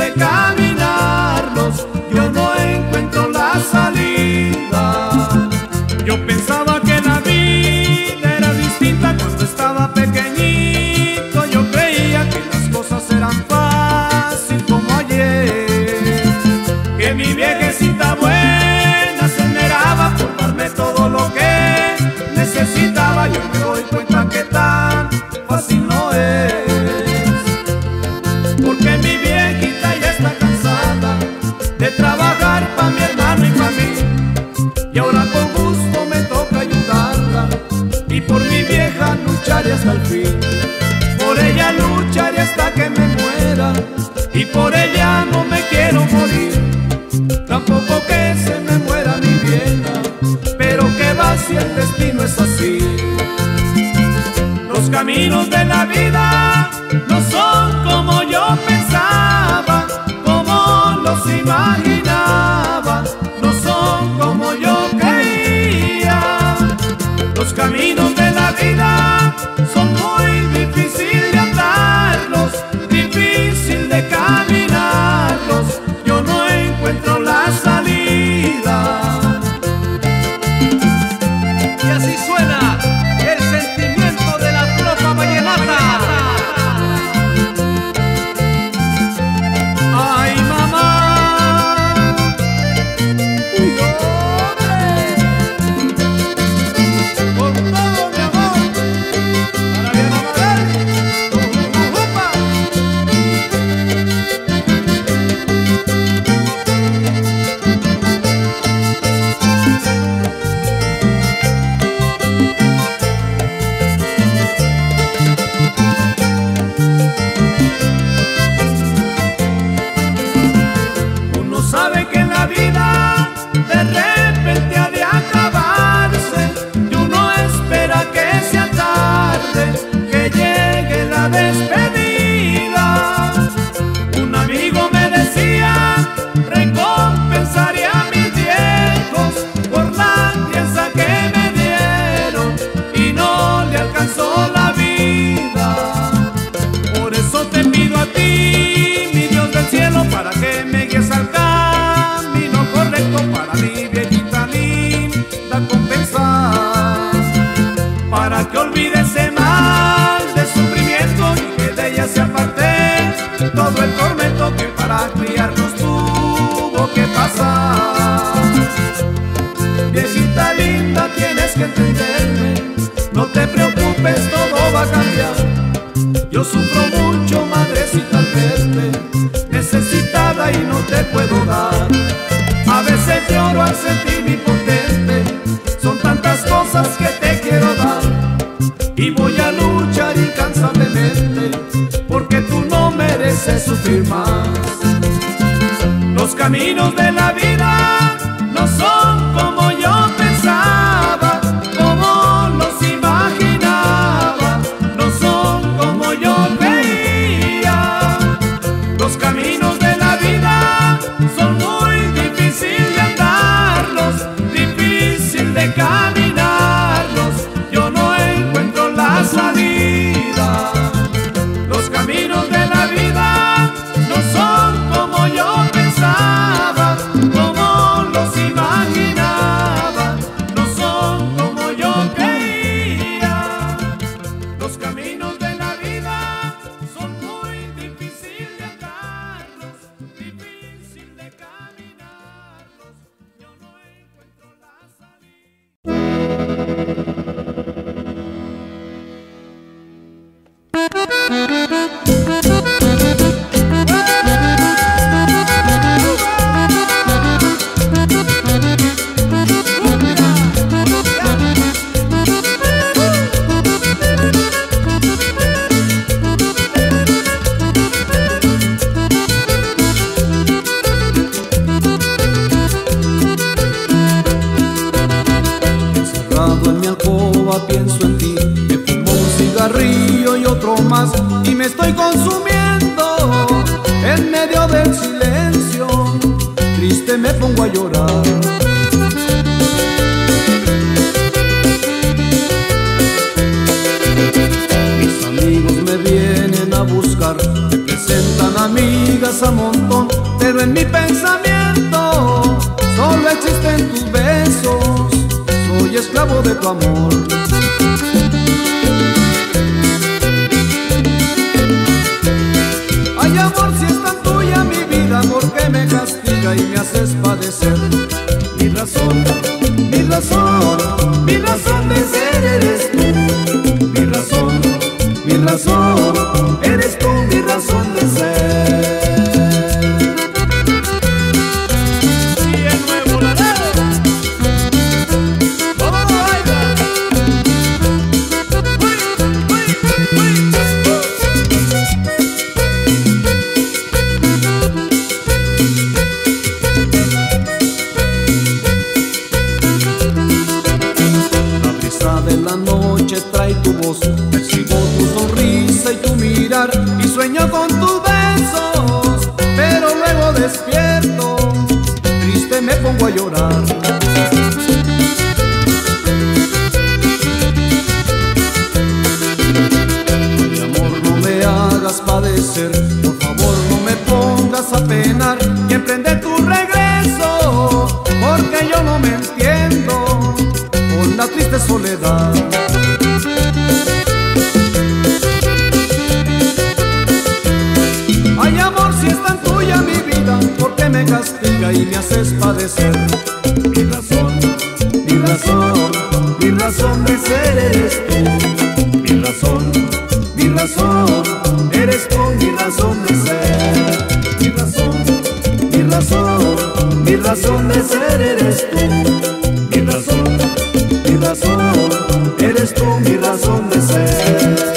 de caminarlos, yo no encuentro la salida. Yo pensaba que la vida era distinta cuando estaba pequeñito. Yo creía que las cosas eran fácil como ayer, que mi viejecita buena se esmeraba por darme todo lo que necesitaba. Yo me doy cuenta que tan fácil no es, porque mi viejita ya está cansada de trabajar pa' mi hermano y pa' mí, y ahora con gusto me toca ayudarla, y por mi vieja lucharé hasta el fin. Por ella lucharé hasta que me muera, y por ella no me quiero morir. Tampoco que se me muera mi vieja, pero que va si el destino es así. Los caminos de la vida no son como yo pensaba, como los imaginaba, no son como yo creía. Los caminos de la vida son muy difíciles de andarlos, difícil de caminarlos, yo no encuentro la salida. Y así suena el sentimiento de la tropa vallenata. Ay, mamá, uy, hombre, con todo mi amor, para mi mamá, upa. Uno sabe que la vida de repente ha de acabarse, y uno espera que sea tarde, que llegue la despedida. Un amigo me decía, recompensaré a mis viejos por la crianza que me dieron, y no le alcanzó la vida. Por eso te pido a ti, mi Dios del cielo, para que me guíes al camino correcto, para mi viejita linda compensar, para que olvide ese mal de sufrimiento y que de ella se aparte todo el tormento que para criarnos tuvo que pasar. Viejita linda, tienes que entenderme, no te preocupes, todo va a cambiar. Yo sufro mucho, madrecita, al verte necesitada y no te puedo dar. A veces lloro al sentirme impotente, son tantas cosas que te quiero dar, y voy a luchar incansablemente porque tú no mereces sufrir más. Los caminos de la vida no son como yo pensaba, como los imaginaba, no son como yo creía. Los caminos de la vida son muy difíciles de andarlos, difícil de caminarlos, yo no encuentro la salida. Los caminos de la vida no son como yo pensaba, como los imaginaba, no son como yo creía. Los caminos de la vida son muy difíciles de andarlos, difícil de caminarlos, yo no encuentro la salida. Encerrado en mi alcoba pienso en ti, me fumo un cigarrillo y otro más, y me estoy consumiendo en medio del silencio. Triste me pongo a llorar. Mis amigos me vienen a buscar, me presentan amigas amigas a montón, pero en mi pensamiento solo existen tus besos. Soy esclavo de tu amor. Ay, amor, si es tan tuya mi vida, ¿por qué me castiga y me haces padecer? Mi razón, mi razón, mi razón de ser eres tú. Mi razón, mi razón, eres tú mi razón de ser. Y el nuevo Laredo, todo baila. Uy, uy, uy. La brisa de la noche trae tu voz, percibo tu sonrisa y tu mirar, y sueño con tus besos, pero luego despierto, triste me pongo a llorar. Mi amor, no me hagas padecer, por favor no me pongas a penar, y emprende tu regreso, porque yo no me entiendo con la triste soledad. Ay, amor, si es tan tuya mi vida, ¿por qué me castiga y me haces padecer? Mi razón, mi razón, mi razón de ser eres tú. Mi razón, mi razón, eres tú mi razón de ser. Mi razón, mi razón, mi razón de ser eres tú. Mi razón, mi razón, eres tú mi razón de ser.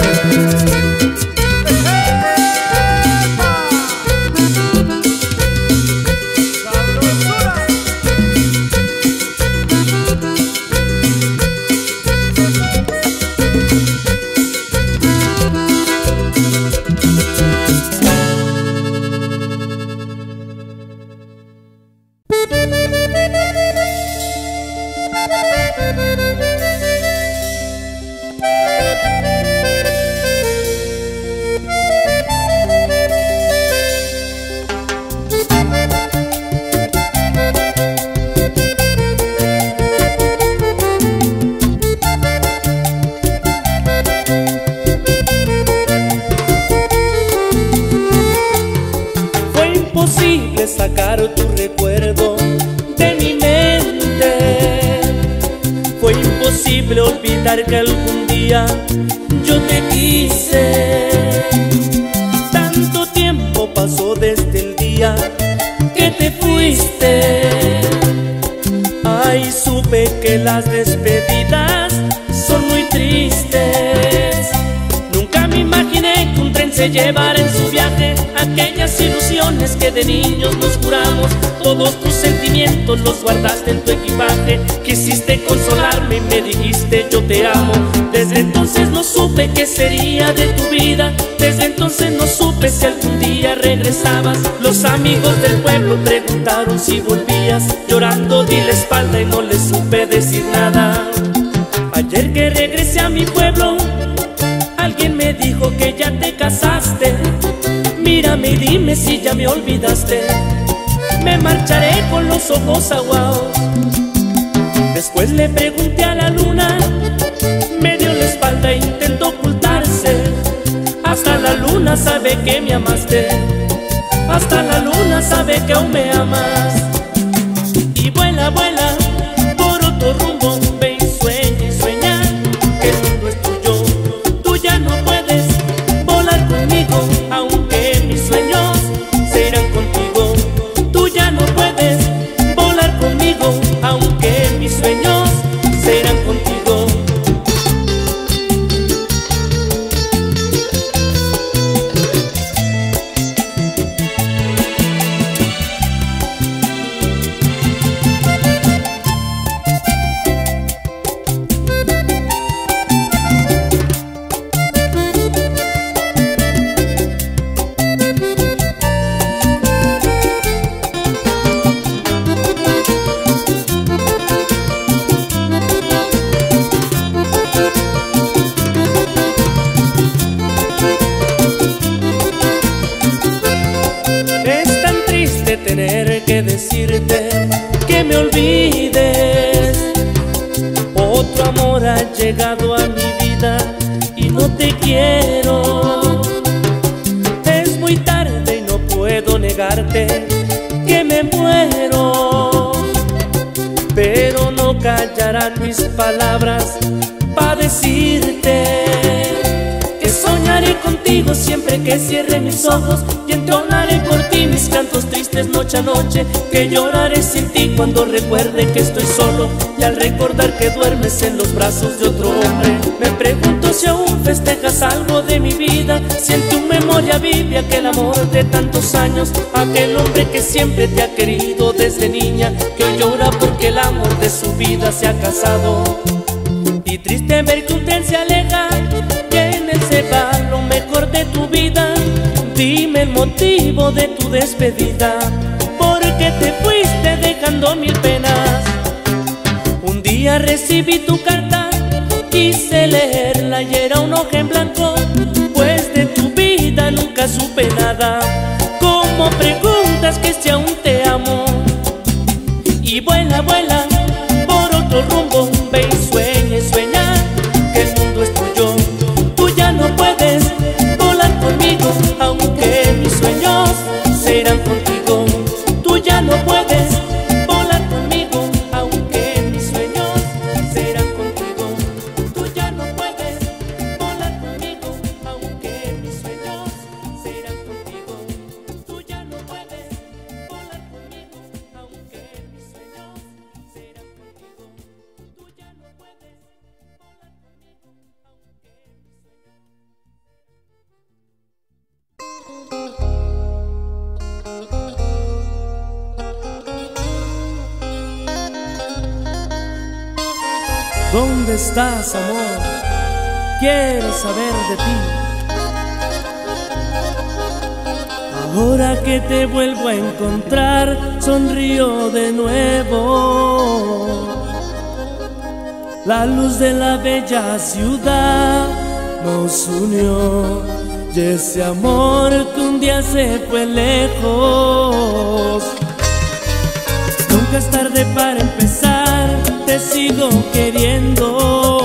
Sacar tu recuerdo de mi mente. Fue imposible olvidar que algún día yo te quise. Tanto tiempo pasó desde el día que te fuiste. Ay, supe que las despedidas son muy tristes. Nunca me imaginé que un tren se llevara en su viaje aquellas ilusiones que de niños nos juramos. Todos tus sentimientos los guardaste en tu equipaje. Quisiste consolarme y me dijiste yo te amo. Desde entonces no supe qué sería de tu vida. Desde entonces no supe si algún día regresabas. Los amigos del pueblo preguntaron si volvías. Llorando di la espalda y no les supe decir nada. Ayer que regresé a mi pueblo, alguien me dijo que ya te casaste. Mírame y dime si ya me olvidaste. Me marcharé con los ojos aguados. Después le pregunté a la luna, me dio la espalda e intentó ocultarse. Hasta la luna sabe que me amaste. Hasta la luna sabe que aún me amas. Y vuela, vuela por otro rumbo. Ve y sueña que el mundo es tuyo. Tú ya no puedes volar conmigo, aunque mis sueños se irán contigo. Tú ya no puedes volar conmigo, aunque mis sueños se irán contigo. de tener que decirte que me olvides. Otro amor ha llegado a mi vida y no te quiero. Es muy tarde y no puedo negarte que me muero, pero no callarán mis palabras para decirte que soñaré contigo siempre que cierre mis ojos y entonaré por ti mis cantos tristes noche a noche, que lloraré sin ti cuando recuerde que estoy solo y al recordar que duermes en los brazos de otro hombre. Me pregunto si aún festejas algo de mi vida, si en tu memoria vive aquel amor de tantos años, aquel hombre que siempre te ha querido desde niña, que hoy llora porque el amor de su vida se ha casado. Y triste ver que un tren se aleja, que en él se va lo mejor de tu vida. Dime el motivo de tu despedida, porque te fuiste dejando mil penas. Un día recibí tu carta, quise leerla y era un hoja en blanco, pues de tu vida nunca supe nada. Como preguntas que si aún te amo, y vuela, vuela por otro rumbo, ve y sueña, sueña que el mundo es tuyo. Tú ya no puedes volar conmigo, aunque mis sueños serán contigo. Tú ya no puedes volar conmigo, aunque mis sueños serán contigo. Tú ya no puedes volar conmigo, aunque mis sueños serán contigo. Tú ya no puedes volar conmigo, aunque mis sueños serán contigo. Tú ya no puedes volar conmigo, aunque ¿Dónde estás, amor? Quiero saber de ti. Ahora que te vuelvo a encontrar, sonrío de nuevo. La luz de la bella ciudad nos unió, y ese amor que un día se fue lejos. Nunca es tarde para empezar, te sigo queriendo.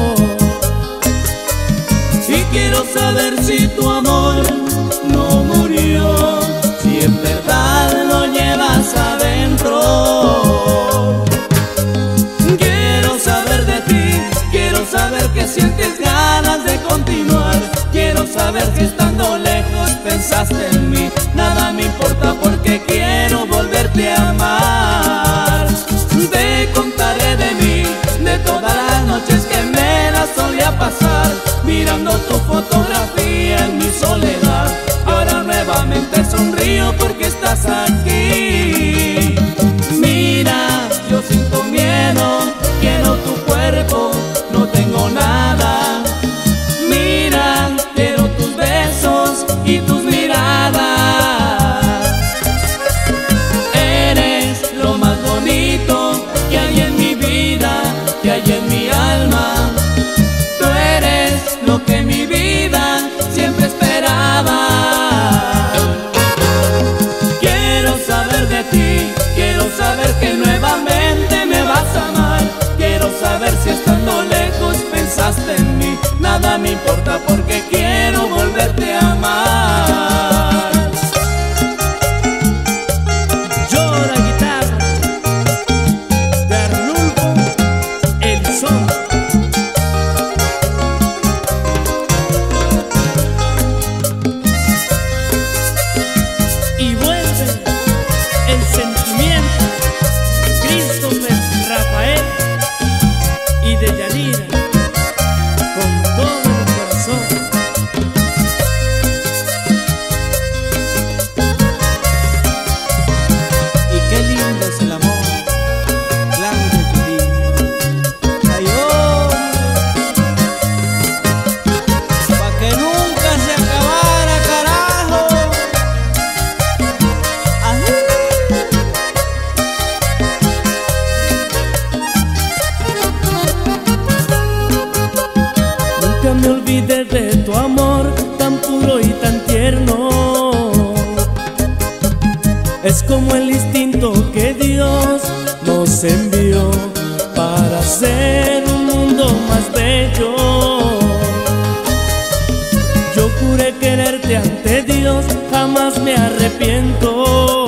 Y quiero saber si tu amor no murió, si en verdad lo llevas adentro. Quiero saber de ti, quiero saber que sientes ganas de continuar. Quiero saber si estando lejos pensaste en mí. Nada me importa porque quiero volverte a amar. Te contaré de mí, de todas las noches que me las solía pasar, mirando tu fotografía en mi soledad. Ahora nuevamente sonrío porque estás aquí. Mira, yo siento miedo, quiero tu cuerpo, no tengo nada. Mira, quiero tus besos y tus miradas. Eres lo más bonito que hay en mi vida, que hay en mi alma. Tú eres lo que mi vida siempre esperaba. Quiero saber de ti, quiero saber que nuevamente me vas a amar. Quiero saber si estando lejos pensaste en mí. Nada me importa porque quiero volverte a amar. Llora guitarra de Arnulfo Elizondo. Y vuelve el sentimiento, Christopher, Rafael y Deyanira, con todo el corazón. Y qué lindo es el amor, blanco y lindo. Ay, pa' que nunca se acabara, carajo. Ay. como el instinto que Dios nos envió para hacer un mundo más bello. Yo juré quererte ante Dios, jamás me arrepiento.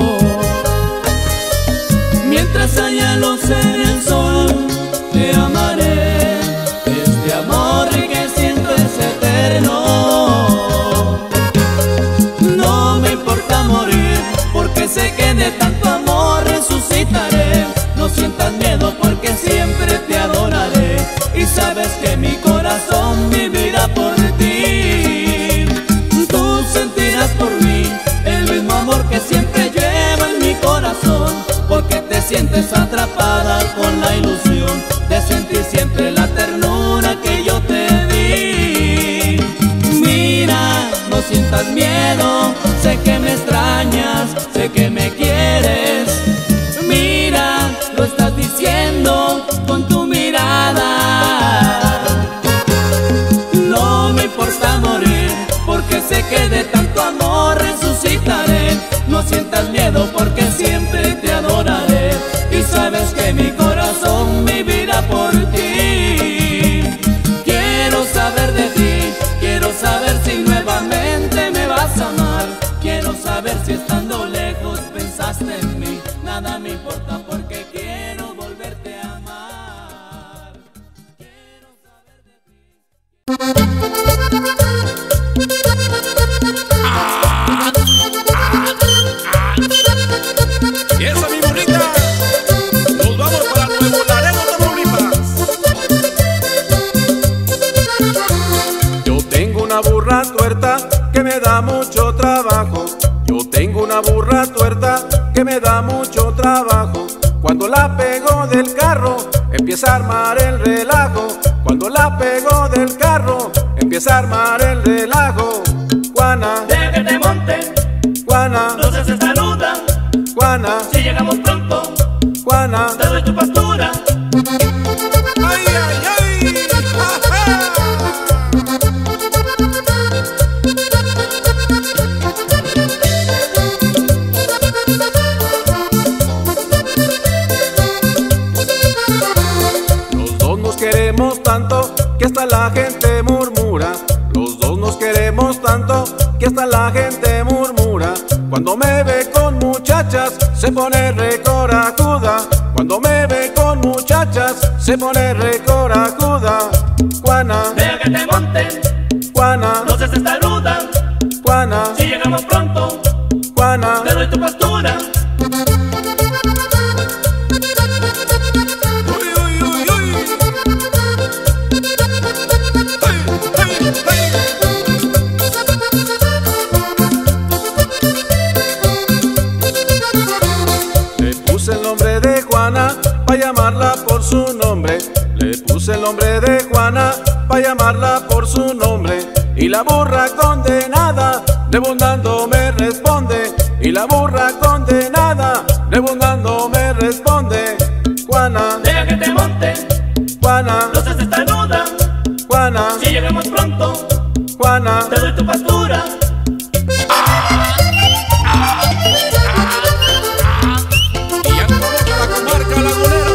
Mientras haya luz en el sol, te amaré. Este amor que siento es eterno. No me importa morir, porque sé que de tanto amor resucitaré. No sientas miedo, porque siempre te adoraré. Y sabes que mi corazón vivirá por ti. Tú sentirás por mí el mismo amor que siempre llevo en mi corazón, porque te sientes atrapada con la ilusión de sentir siempre la ternura que yo te di. Mira, no sientas miedo, sé que me extrañas, sé que me quieres. Mira, lo estás diciendo con tu mirada. No me importa morir, porque sé que de tanto amor resucitaré. No sientas miedo, porque siempre te adoraré. Y sabes que mi corazón vivirá por ti. Quiero saber de ti, quiero saber si nuevamente me vas a amar. Quiero saber si estando lejos pensaste en mí. Nada me importa, porque quiero volverte a amar. Quiero saber de ti. Y esa mi bonita, nos vamos para Nuevo Laredo, Tamaulipas. Yo tengo una burra tuerta que me da mucho trabajo. Yo tengo una burra tuerta que me da mucho trabajo. Cuando la pego del carro, empieza a armar el relajo. Cuando la pego del carro, empieza a armar el relajo. Juana, Deja que te monten, Juana, no se saludan. Juana, Si llegamos pronto, Juana. te doy tu pastura. ¡Ay, ay, ay! ¡Ja, ja! Los dos nos queremos tanto que hasta la gente murmura. Los dos nos queremos tanto que hasta la gente murmura. Cuando me ve con muchachas se pone recorajuda. Cuando me ve con muchachas se pone recorajuda. Juana, Deja que te monten, Juana, no se saludan. Juana, Si llegamos pronto, Juana. te doy tu pastura. ¡Uy, uy, uy, uy! ¡Ay, ay, ay! Le puse el nombre de Juana pa' llamarla por su nombre. Le puse el nombre de Juana pa' llamarla por su nombre. Y la burra condenada rebundando me responde. Y la burra condenada rebundando me responde. Juana, Deja que te monten, Juana, no se saludan. Juana, Si llegamos pronto, Juana. te doy tu pastura. Y ya nos vamos a la comarca lagunera.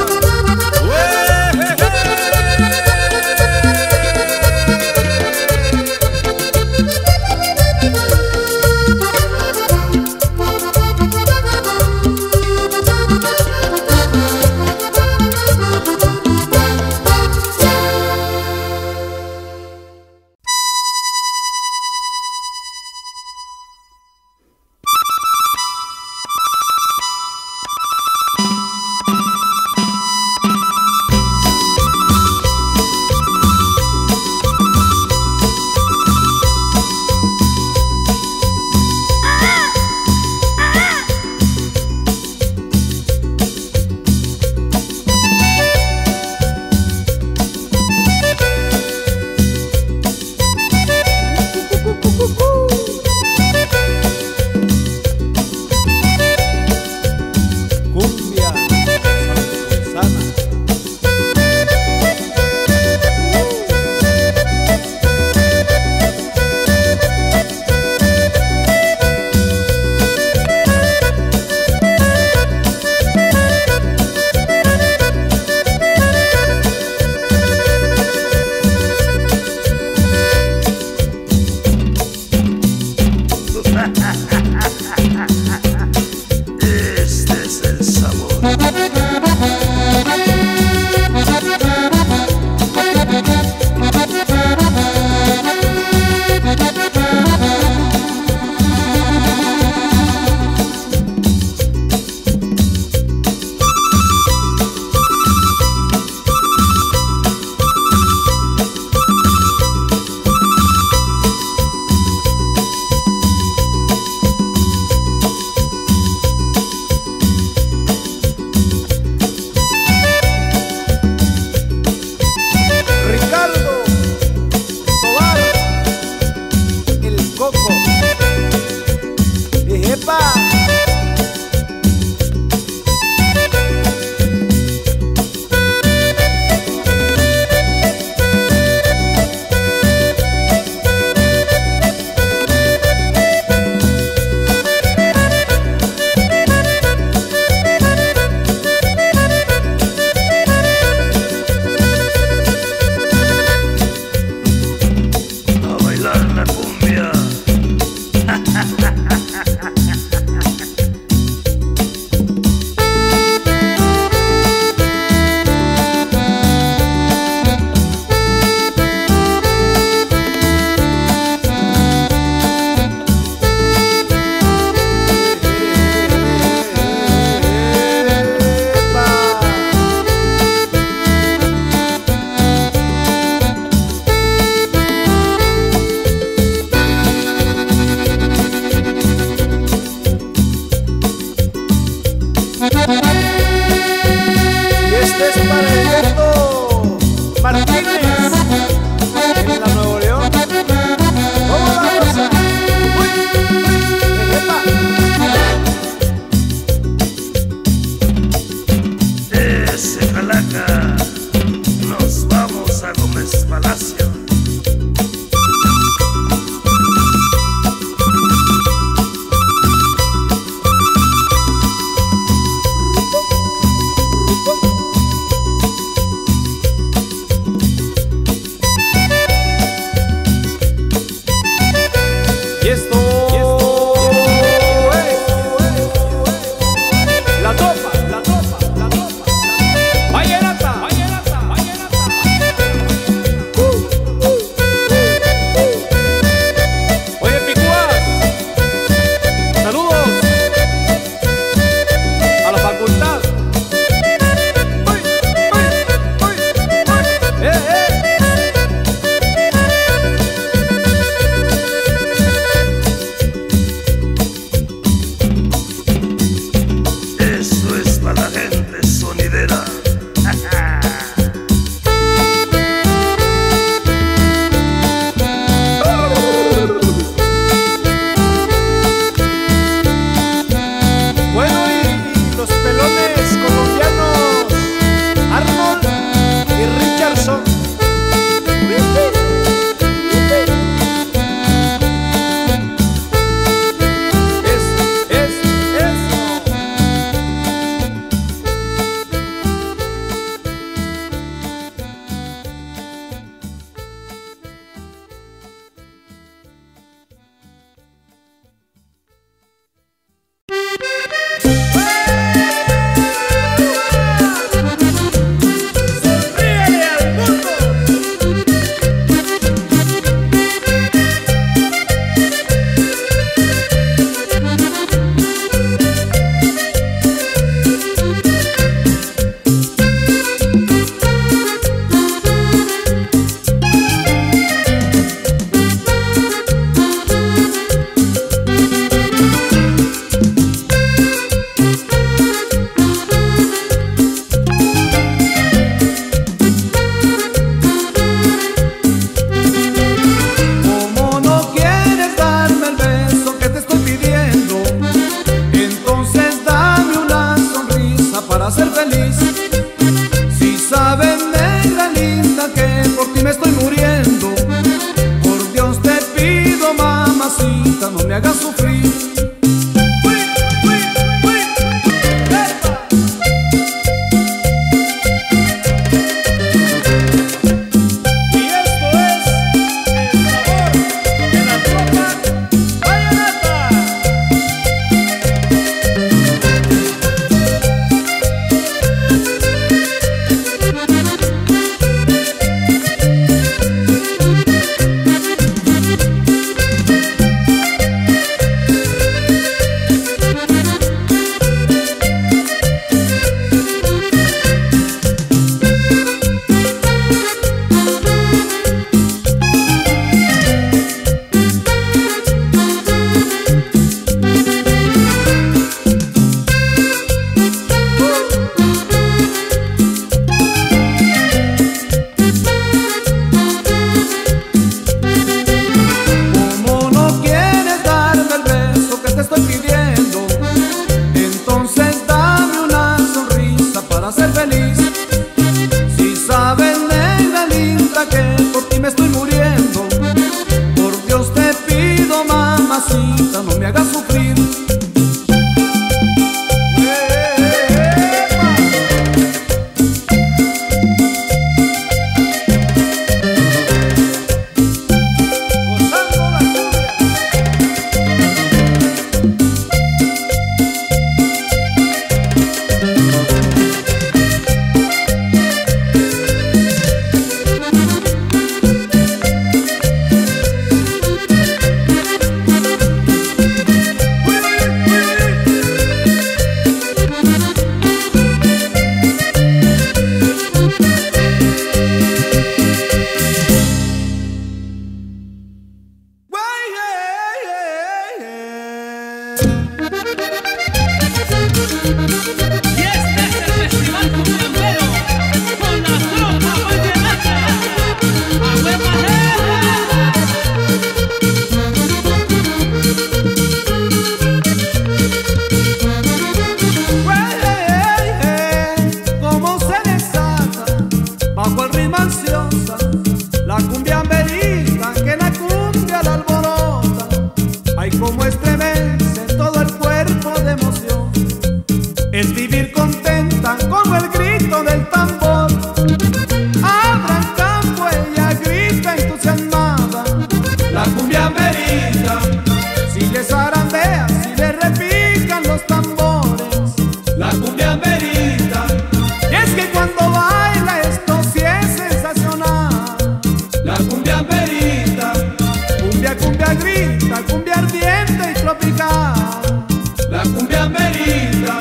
es vivir contenta como el grito del tambor. Abra el campo, ella grita entusiasmada. La cumbia amerita, Si le zarandea, si le repican los tambores. la cumbia amerita, Y es que cuando baila esto sí es sensacional. la cumbia amerita, Cumbia, cumbia grita, cumbia ardiente y tropical. la cumbia amerita.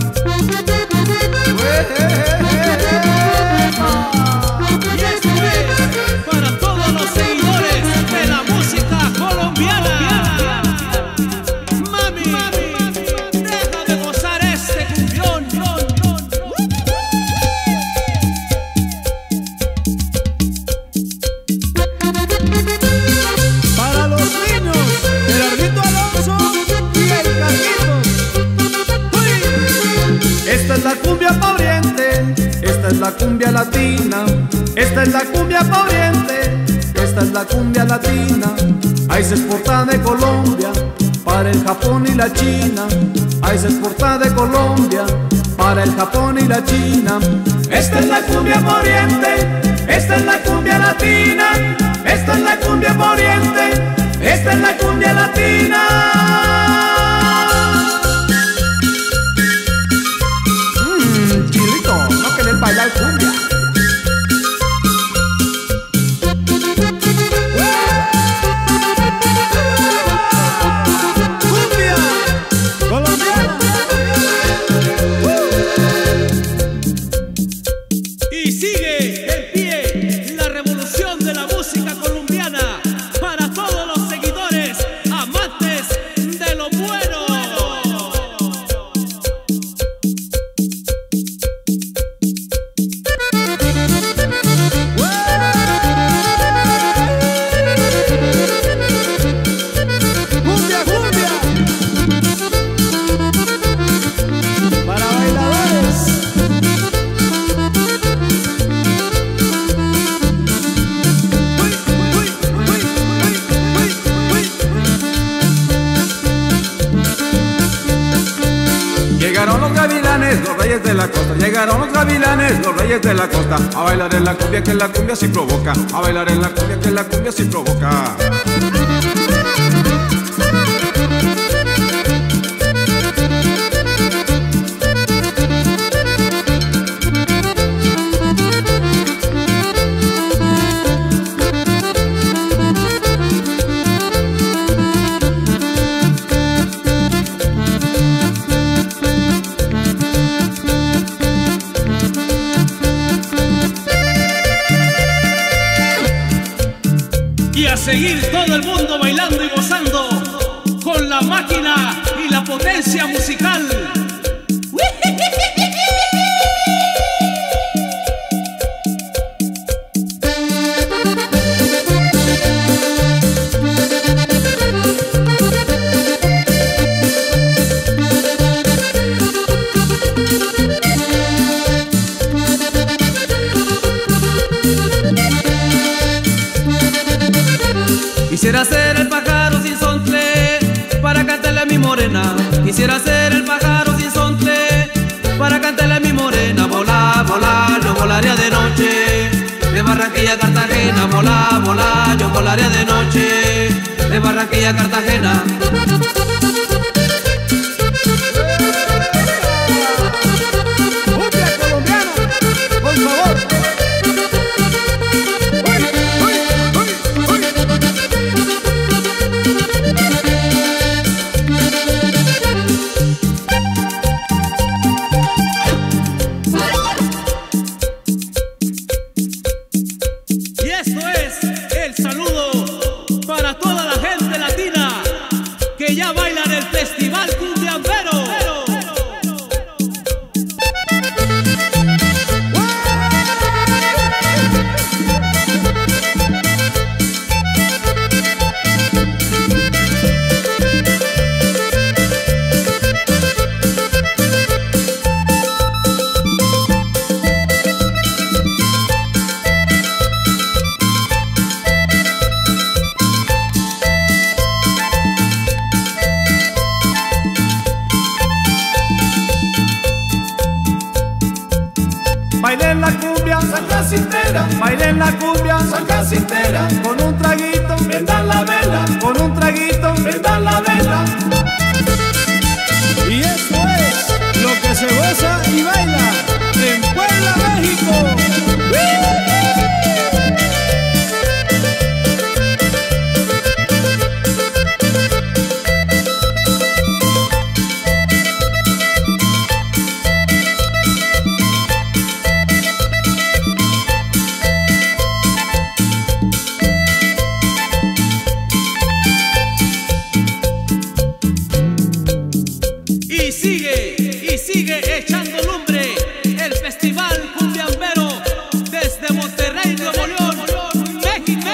Y esto es para todos los seguidores de la música colombiana. Mami, deja de gozar este cumbión. Para los niños, Gerardito Alonso y el Carlitos. Esta es la cumbia pa' Oriente, esta es la cumbia latina. Esta es la cumbia pa' Oriente, esta es la cumbia latina. Ahí se exporta de Colombia para el Japón y la China. Ahí se exporta de Colombia para el Japón y la China. Esta es la cumbia pa' Oriente, esta es la cumbia latina. Esta es la cumbia pa' Oriente, esta es la cumbia latina. Chilito, no querés bailar cumbia. Cumbia colombiana. Y sigue en pie la revolución de la música colombiana para todos los seguidores amantes de lo bueno. Cumbia, cumbia. Para bailadores. Llegaron los gavilanes, los reyes de la costa. Llegaron los gavilanes, los reyes de la costa. A bailar en la cumbia, que la cumbia sí provoca. A bailar en la cumbia, que la cumbia sí provoca. Y a seguir todo el mundo bailando y gozando con la máquina y la potencia musical. Quisiera ser el pájaro sin sontle para cantarle a mi morena. Quisiera ser el pájaro sin sontle para cantarle a mi morena. Volar, volar, yo volaría de noche de Barranquilla a Cartagena. Volar, volar, yo volaría de noche de Barranquilla a Cartagena. Cumbia colombiana, por favor. Y esto es el saludo para toda la gente latina que ya va Bailen la cumbia San Jacintera, bailen la cumbia San Jacintera. Con un traguito, prendan la vela, con un traguito, prendan la vela. Y esto es lo que se goza y baila en Puebla, México. Y sigue echando lumbre el Festival Cumbiambero desde Monterrey, Nuevo León, México.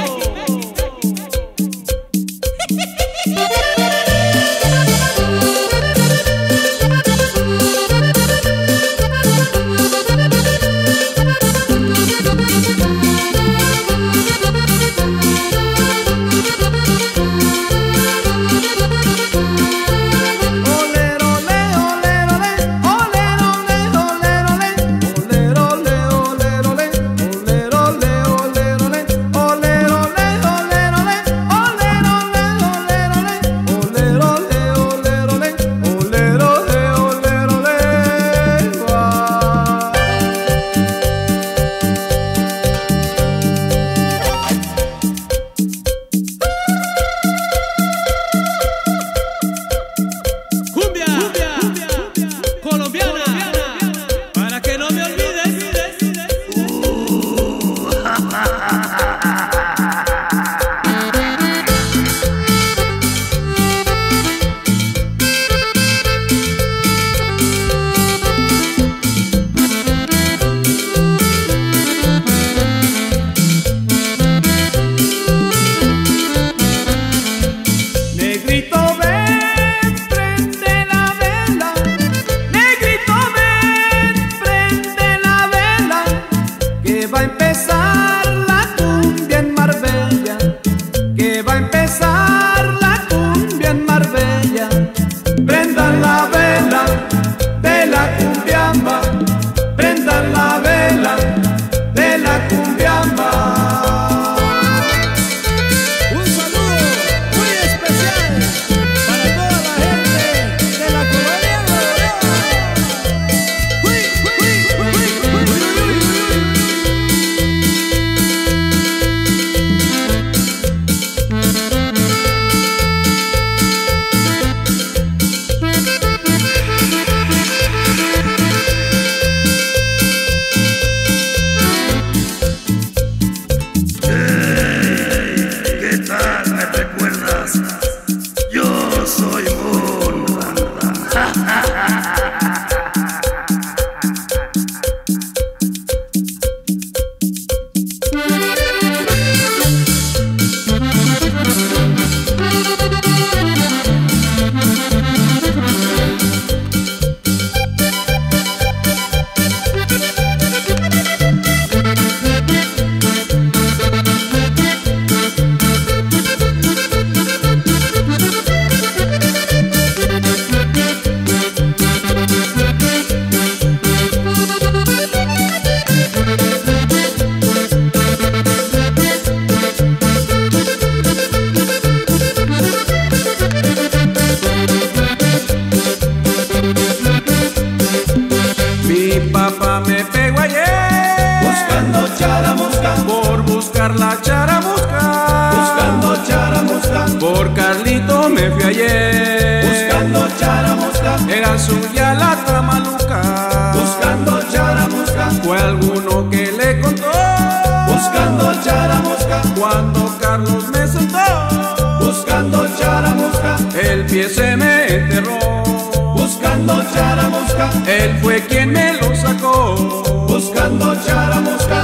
La charamusca, buscando charamusca, por Carlito me fui ayer, buscando charamusca, era suya la tamaluca, buscando charamusca, fue alguno que le contó, buscando charamusca, cuando Carlos me soltó, buscando charamusca, el pie se me enterró, buscando charamusca, él fue quien me lo sacó, buscando charamusca.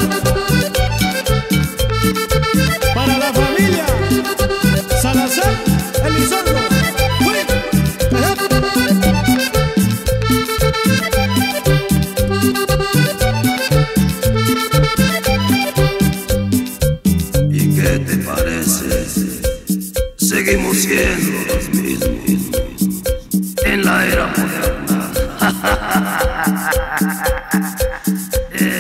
Para la familia Salazar Elizondo. ¿Y qué te parece? Seguimos siendo los mismos en la era moderna.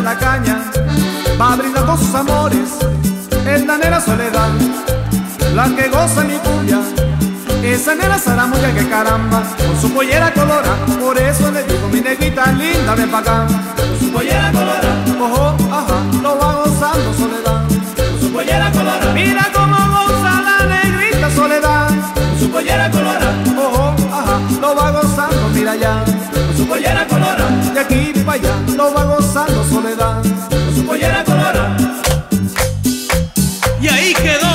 la caña, va brindando sus amores, es la nena Soledad, la que goza mi cumbia. Esa nena zaramulla que caramba, con su pollera colora, por eso le digo mi negrita linda, ven pa' acá. Con su pollera colora, ojo, ajá, lo va gozando Soledad. Con su pollera colora, mira cómo goza la negrita Soledad. Con su pollera colora, ojo, ajá, lo va gozando, mira ya. Con su pollera colora, de aquí para allá, lo va gozando Soledad. Con su pollera colora. Y ahí quedó